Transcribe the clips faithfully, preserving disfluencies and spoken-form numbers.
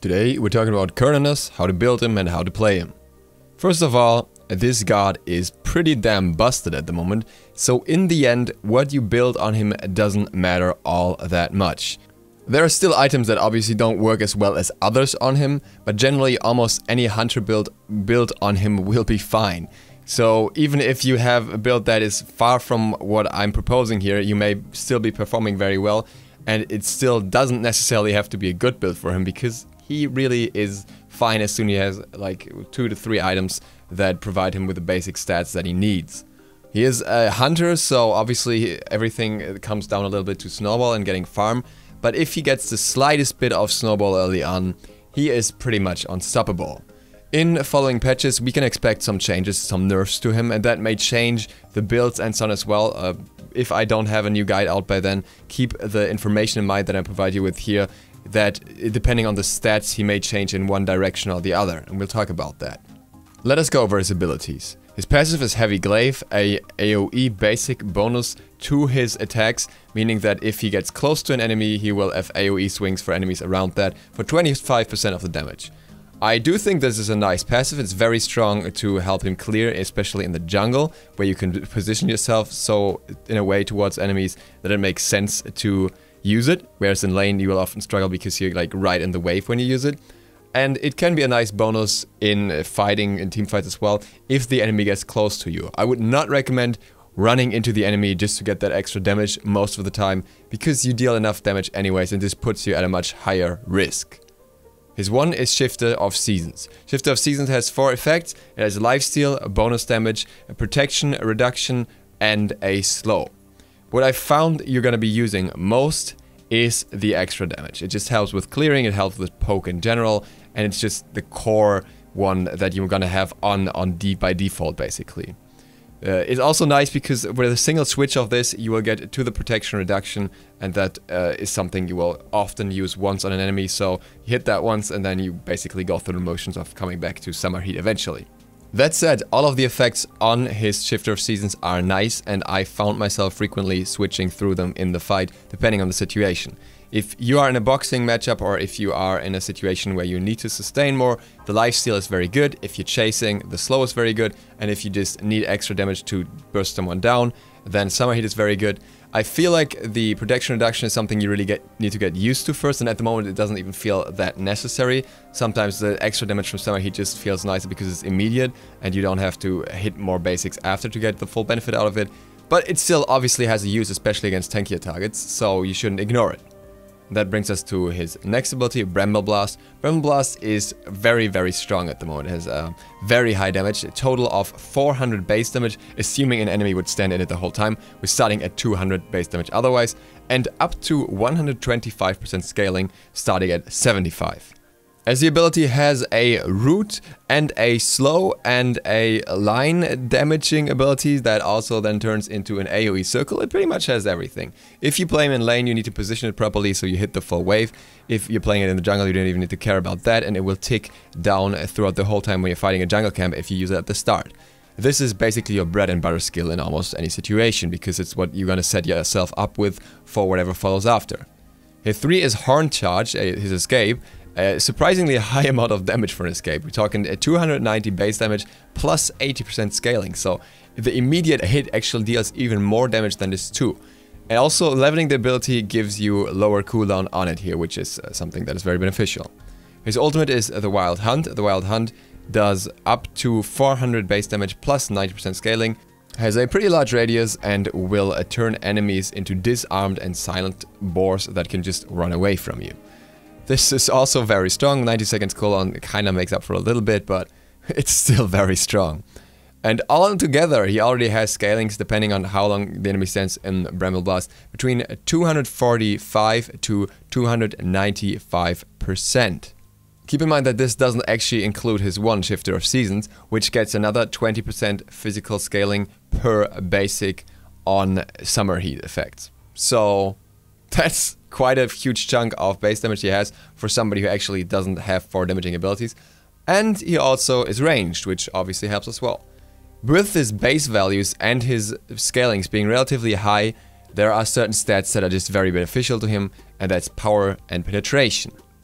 Today we're talking about Cernunnos, how to build him and how to play him. First of all, this god is pretty damn busted at the moment, so in the end what you build on him doesn't matter all that much. There are still items that obviously don't work as well as others on him, but generally almost any hunter build built on him will be fine. So even if you have a build that is far from what I'm proposing here, you may still be performing very well, and it still doesn't necessarily have to be a good build for him, because he really is fine as soon as he has like two to three items that provide him with the basic stats that he needs. He is a hunter, so obviously everything comes down a little bit to snowball and getting farm, but if he gets the slightest bit of snowball early on, he is pretty much unstoppable. In following patches we can expect some changes, some nerfs to him, and that may change the builds and so on as well. Uh, if I don't have a new guide out by then, keep the information in mind that I provide you with here, that depending on the stats he may change in one direction or the other, and we'll talk about that. Let us go over his abilities. His passive is Heavy Glaive, a AoE basic bonus to his attacks, meaning that if he gets close to an enemy he will have AoE swings for enemies around that for twenty-five percent of the damage. I do think this is a nice passive. It's very strong to help him clear, especially in the jungle, where you can position yourself so in a way towards enemies that it makes sense to use it, whereas in lane you will often struggle because you're like right in the wave when you use it. And it can be a nice bonus in fighting, in team fights as well, if the enemy gets close to you. I would not recommend running into the enemy just to get that extra damage most of the time, because you deal enough damage anyways and this puts you at a much higher risk. His one is Shifter of Seasons. Shifter of Seasons has four effects. It has lifesteal, a bonus damage, a protection, a reduction, and a slow. What I found you're gonna be using most is the extra damage. It just helps with clearing, it helps with poke in general, and it's just the core one that you're gonna have on, on D by default basically. Uh, it's also nice because with a single switch of this you will get to the protection reduction, and that uh, is something you will often use once on an enemy, so you hit that once and then you basically go through the motions of coming back to Summer Heat eventually. That said, all of the effects on his Shifter of Seasons are nice, and I found myself frequently switching through them in the fight, depending on the situation. If you are in a boxing matchup or if you are in a situation where you need to sustain more, the lifesteal is very good. If you're chasing, the slow is very good, and if you just need extra damage to burst someone down, then Summer Heat is very good. I feel like the protection reduction is something you really get need to get used to first, and at the moment it doesn't even feel that necessary. Sometimes the extra damage from Summer Heat just feels nicer because it's immediate and you don't have to hit more basics after to get the full benefit out of it. But it still obviously has a use, especially against tankier targets, so you shouldn't ignore it. That brings us to his next ability, Bramble Blast. Bramble Blast is very, very strong at the moment. It has a very high damage, a total of four hundred base damage, assuming an enemy would stand in it the whole time. We're starting at two hundred base damage otherwise, and up to one hundred twenty-five percent scaling, starting at seventy-five. As the ability has a root and a slow and a line damaging ability that also then turns into an AoE circle, it pretty much has everything. If you play him in lane, you need to position it properly so you hit the full wave. If you're playing it in the jungle, you don't even need to care about that, and it will tick down throughout the whole time when you're fighting a jungle camp if you use it at the start. This is basically your bread and butter skill in almost any situation, because it's what you're gonna set yourself up with for whatever follows after. His three is Horn Charge, his escape. A surprisingly high amount of damage for an escape. We're talking two hundred ninety base damage plus eighty percent scaling, so the immediate hit actually deals even more damage than this two. And also leveling the ability gives you lower cooldown on it here, which is uh, something that is very beneficial. His ultimate is the Wild Hunt. The Wild Hunt does up to four hundred base damage plus ninety percent scaling, has a pretty large radius, and will uh, turn enemies into disarmed and silent boars that can just run away from you. This is also very strong. ninety seconds cooldown kind of makes up for a little bit, but it's still very strong. And all together, he already has scalings, depending on how long the enemy stands in Bramble Blast, between two hundred forty-five to two hundred ninety-five percent. Keep in mind that this doesn't actually include his one Shifter of Seasons, which gets another twenty percent physical scaling per basic on Summer Heat effects. So that's quite a huge chunk of base damage he has for somebody who actually doesn't have four damaging abilities. And he also is ranged, which obviously helps as well. With his base values and his scalings being relatively high, there are certain stats that are just very beneficial to him, and that's power and penetration.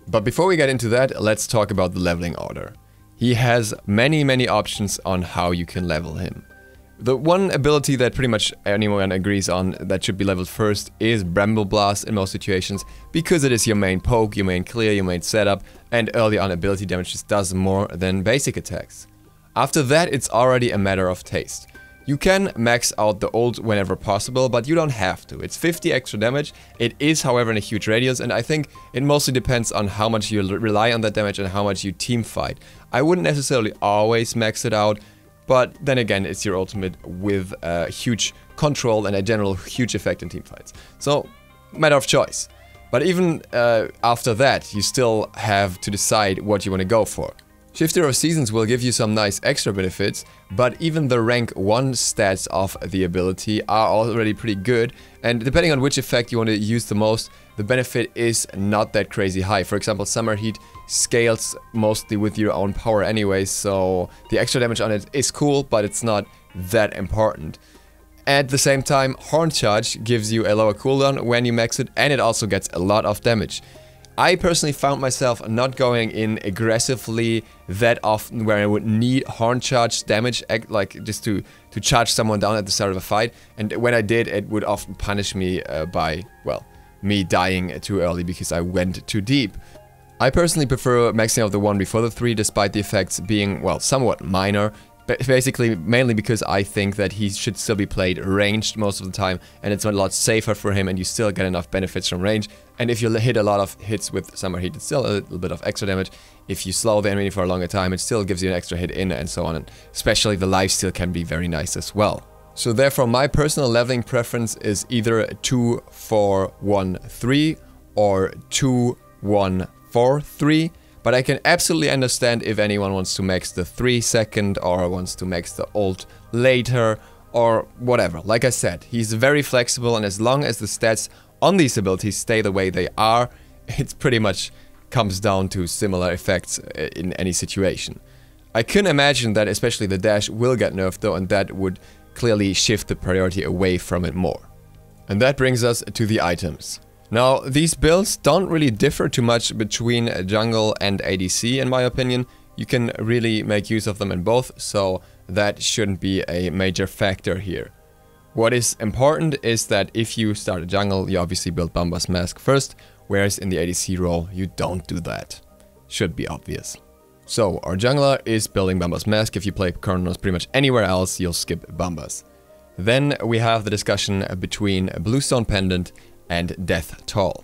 But before we get into that, let's talk about the leveling order. He has many, many options on how you can level him. The one ability that pretty much anyone agrees on that should be leveled first is Bramble Blast in most situations, because it is your main poke, your main clear, your main setup, and early on ability damage just does more than basic attacks. After that, it's already a matter of taste. You can max out the ult whenever possible, but you don't have to. It's fifty extra damage. It is, however, in a huge radius, and I think it mostly depends on how much you rely on that damage and how much you team fight. I wouldn't necessarily always max it out, but then again, it's your ultimate with a huge control and a general huge effect in team fights. So, matter of choice. But even uh, after that, you still have to decide what you want to go for. Shifter of Seasons will give you some nice extra benefits, but even the rank one stats of the ability are already pretty good, and depending on which effect you want to use the most, the benefit is not that crazy high. For example, Summer Heat scales mostly with your own power anyway, so the extra damage on it is cool, but it's not that important. At the same time, Horn Charge gives you a lower cooldown when you max it, and it also gets a lot of damage. I personally found myself not going in aggressively that often where I would need Horn Charge damage, like just to, to charge someone down at the start of a fight, and when I did, it would often punish me uh, by, well, me dying too early because I went too deep. I personally prefer maxing out the one before the three, despite the effects being, well, somewhat minor. Basically, mainly because I think that he should still be played ranged most of the time, and it's a lot safer for him, and you still get enough benefits from range. And if you hit a lot of hits with Summer Heat, it's still a little bit of extra damage. If you slow the enemy for a longer time, it still gives you an extra hit in, and so on. And especially the lifesteal can be very nice as well. So therefore, my personal leveling preference is either two four one three or two one four three. But I can absolutely understand if anyone wants to max the three second or wants to max the ult later or whatever. Like I said, he's very flexible, and as long as the stats on these abilities stay the way they are, it pretty much comes down to similar effects in any situation. I can imagine that especially the dash will get nerfed though, and that would clearly shift the priority away from it more. And that brings us to the items. Now, these builds don't really differ too much between jungle and A D C, in my opinion. You can really make use of them in both, so that shouldn't be a major factor here. What is important is that if you start a jungle, you obviously build Bamba's Mask first, whereas in the A D C role, you don't do that. Should be obvious. So, our jungler is building Bamba's Mask. If you play Cernunnos pretty much anywhere else, you'll skip Bambas. Then we have the discussion between Bluestone Pendant and Death Toll.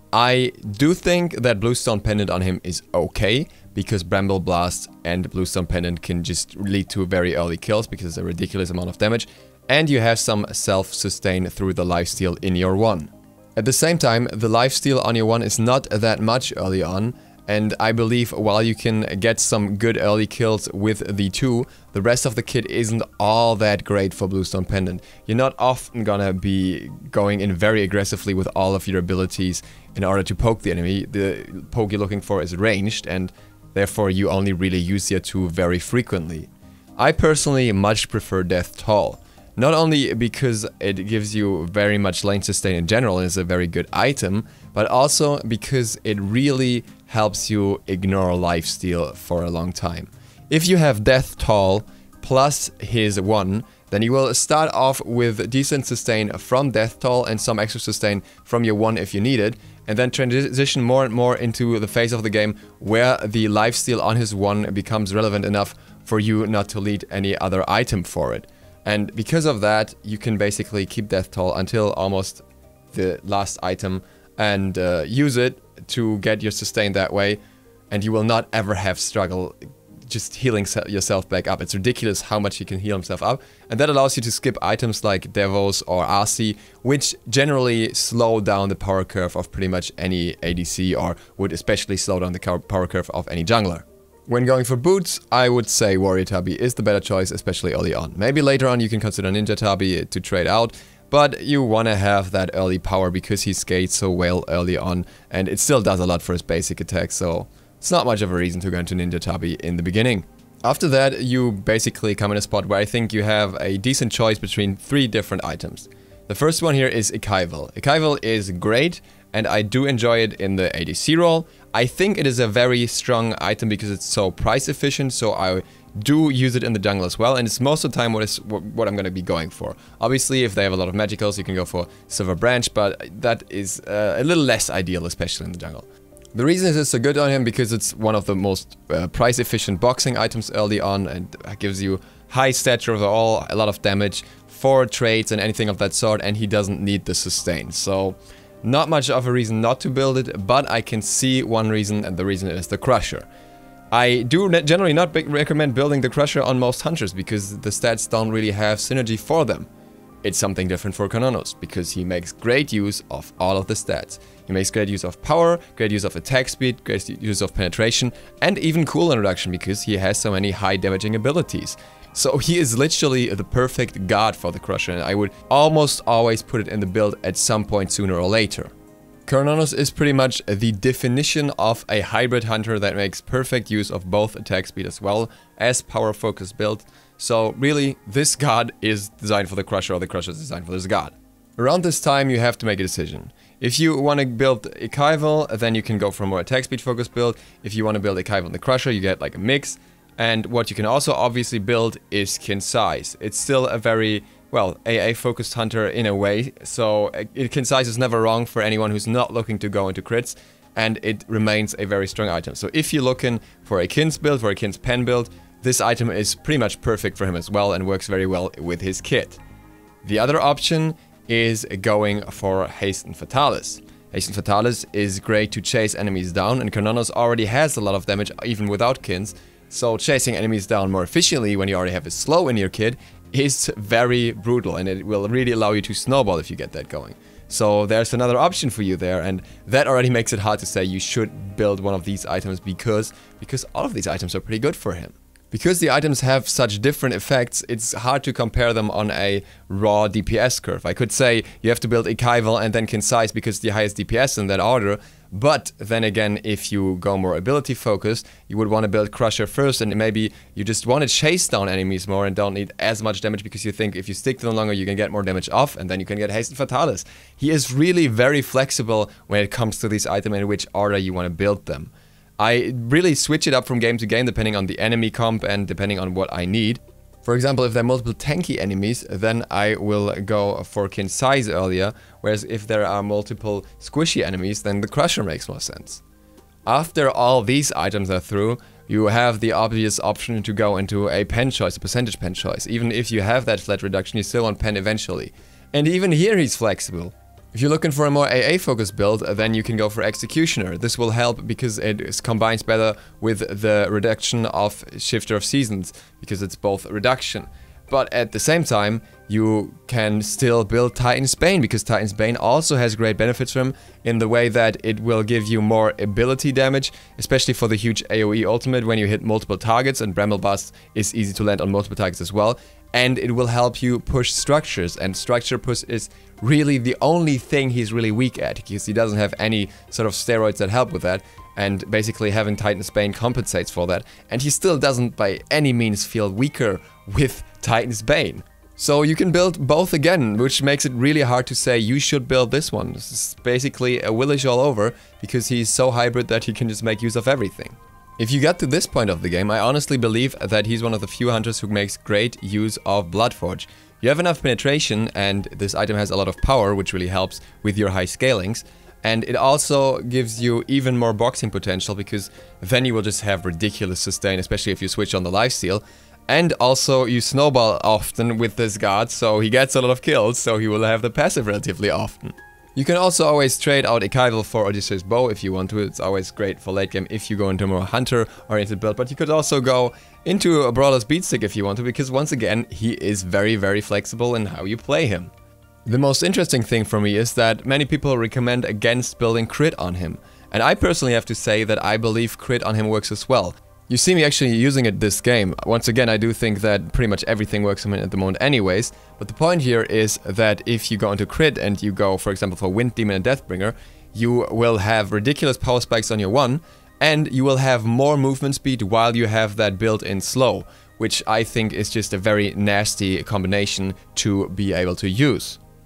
I do think that Bluestone Pendant on him is okay, because Bramble Blast and Bluestone Pendant can just lead to very early kills because it's a ridiculous amount of damage, and you have some self-sustain through the lifesteal in your one. At the same time, the lifesteal on your one is not that much early on, and I believe while you can get some good early kills with the two, the rest of the kit isn't all that great for Bluestone Pendant. You're not often gonna be going in very aggressively with all of your abilities in order to poke the enemy. The poke you're looking for is ranged, and therefore you only really use your two very frequently. I personally much prefer Death Toll. Not only because it gives you very much lane sustain in general and is a very good item, but also because it really helps you ignore lifesteal for a long time. If you have Death Toll plus his one, then you will start off with decent sustain from Death Toll and some extra sustain from your one if you need it, and then transition more and more into the phase of the game where the lifesteal on his one becomes relevant enough for you not to lead any other item for it. And because of that, you can basically keep Death Toll until almost the last item and uh, use it to get your sustain that way, and you will not ever have struggle just healing yourself back up. It's ridiculous how much he can heal himself up, and that allows you to skip items like Devos or R C, which generally slow down the power curve of pretty much any A D C, or would especially slow down the power curve of any jungler. When going for boots, I would say Warrior Tabi is the better choice, especially early on. Maybe later on you can consider Ninja Tabi to trade out, but you want to have that early power because he skates so well early on, and it still does a lot for his basic attack, so it's not much of a reason to go into Ninja Tabi in the beginning. After that, you basically come in a spot where I think you have a decent choice between three different items. The first one here is Eveline. Eveline is great and I do enjoy it in the A D C role. I think it is a very strong item because it's so price efficient, so I do use it in the jungle as well, and it's most of the time what is what I'm going to be going for. Obviously, if they have a lot of magicals, you can go for Silver Branch, but that is uh, a little less ideal, especially in the jungle. The reason it is so good on him because it's one of the most uh, price efficient boxing items early on, and gives you high stature overall, a lot of damage for trades and anything of that sort, and he doesn't need the sustain. So not much of a reason not to build it, but I can see one reason, and the reason is the Crusher. I do generally not recommend building the Crusher on most hunters because the stats don't really have synergy for them. It's something different for Cernunnos because he makes great use of all of the stats. He makes great use of power, great use of attack speed, great use of penetration, and even cooldown reduction because he has so many high damaging abilities. So he is literally the perfect god for the Crusher, and I would almost always put it in the build at some point sooner or later. Cernunnos is pretty much the definition of a hybrid hunter that makes perfect use of both attack speed as well as power focused build. So really, this god is designed for the Crusher, or the Crusher is designed for this god. Around this time you have to make a decision. If you want to build Eveline, then you can go for a more attack speed focused build. If you want to build Eveline and the Crusher, you get like a mix. And what you can also obviously build is kin size. It's still a very, well, A A focused hunter in a way, so kin size is never wrong for anyone who's not looking to go into crits, and it remains a very strong item. So if you're looking for a kin's build, for a kin's pen build, this item is pretty much perfect for him as well and works very well with his kit. The other option is going for Hasten Fatalis. Hasten Fatalis is great to chase enemies down, and Cernunnos already has a lot of damage even without kins, so chasing enemies down more efficiently when you already have a slow in your kit is very brutal, and it will really allow you to snowball if you get that going. So there's another option for you there, and that already makes it hard to say you should build one of these items because because all of these items are pretty good for him. Because the items have such different effects, it's hard to compare them on a raw D P S curve. I could say you have to build Eveline and then kin size because the highest D P S in that order, but then again, if you go more ability focused, you would want to build Crusher first, and maybe you just want to chase down enemies more and don't need as much damage because you think if you stick to them longer you can get more damage off, and then you can get Hasten Fatalis. He is really very flexible when it comes to these items and in which order you want to build them. I really switch it up from game to game depending on the enemy comp and depending on what I need. For example, if there are multiple tanky enemies, then I will go for kin size earlier, whereas if there are multiple squishy enemies, then the Crusher makes more sense. After all these items are through, you have the obvious option to go into a pen choice, a percentage pen choice. Even if you have that flat reduction, you still want pen eventually. And even here he's flexible. If you're looking for a more A A focused build, then you can go for Executioner. This will help because it combines better with the reduction of Shifter of Seasons, because it's both reduction. But at the same time, you can still build Titan's Bane, because Titan's Bane also has great benefits from him in the way that it will give you more ability damage, especially for the huge AoE ultimate when you hit multiple targets, and Bramble Bust is easy to land on multiple targets as well. And it will help you push structures, and structure push is really the only thing he's really weak at, because he doesn't have any sort of steroids that help with that, and basically having Titan's Bane compensates for that, and he still doesn't by any means feel weaker with Titan's Bane. So you can build both again, which makes it really hard to say you should build this one. This is basically a Willish all over, because he's so hybrid that he can just make use of everything. If you get to this point of the game, I honestly believe that he's one of the few hunters who makes great use of Bloodforge. You have enough penetration, and this item has a lot of power, which really helps with your high scalings. And it also gives you even more boxing potential, because then you will just have ridiculous sustain, especially if you switch on the lifesteal. And also you snowball often with this god, so he gets a lot of kills, so he will have the passive relatively often. You can also always trade out Eveline for Odysseus' bow if you want to. It's always great for late game if you go into a more hunter-oriented build, but you could also go into a Brawler's Beatstick if you want to, because once again, he is very, very flexible in how you play him. The most interesting thing for me is that many people recommend against building crit on him, and I personally have to say that I believe crit on him works as well. You see me actually using it this game. Once again, I do think that pretty much everything works on him at the moment anyways, but the point here is that if you go into crit and you go, for example, for Wind Demon and Deathbringer, you will have ridiculous power spikes on your one, and you will have more movement speed while you have that built-in slow, which I think is just a very nasty combination to be able to use.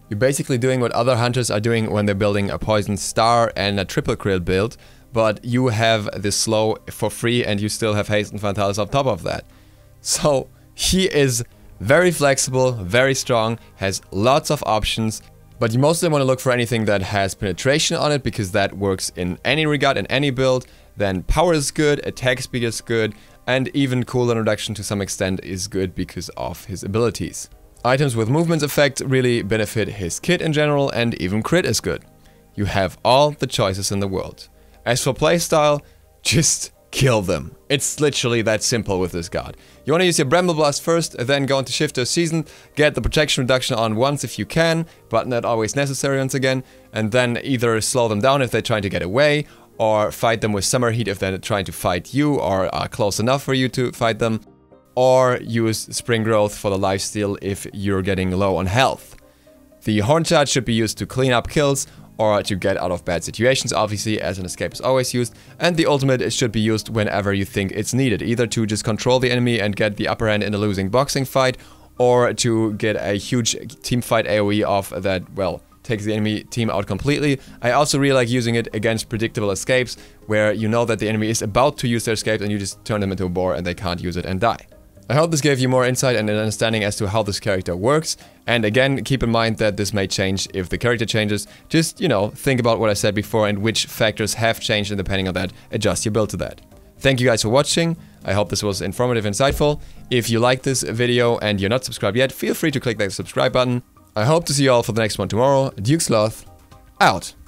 You're basically doing what other hunters are doing when they're building a poison star and a triple crit build, but you have this slow for free and you still have haste and fatalis on top of that. So he is very flexible, very strong, has lots of options, but you mostly want to look for anything that has penetration on it because that works in any regard, in any build. Then power is good, attack speed is good, and even cooldown reduction to some extent is good because of his abilities. Items with movement effect really benefit his kit in general, and even crit is good. You have all the choices in the world. As for playstyle, just kill them. It's literally that simple with this god. You want to use your Bramble Blast first, then go into Shifter Season, get the protection reduction on once if you can, but not always necessary once again, and then either slow them down if they're trying to get away, or fight them with Summer Heat if they're trying to fight you or are close enough for you to fight them, or use Spring Growth for the lifesteal if you're getting low on health. The Horn Charge should be used to clean up kills or to get out of bad situations, obviously, as an escape is always used, and the ultimate should be used whenever you think it's needed, either to just control the enemy and get the upper hand in a losing boxing fight, or to get a huge team fight AoE off that, well, takes the enemy team out completely. I also really like using it against predictable escapes, where you know that the enemy is about to use their escape and you just turn them into a boar and they can't use it and die. I hope this gave you more insight and an understanding as to how this character works. And again, keep in mind that this may change if the character changes. Just, you know, think about what I said before and which factors have changed, and depending on that, adjust your build to that. Thank you guys for watching. I hope this was informative and insightful. If you like this video and you're not subscribed yet, feel free to click that subscribe button. I hope to see you all for the next one tomorrow. Duke Sloth, out.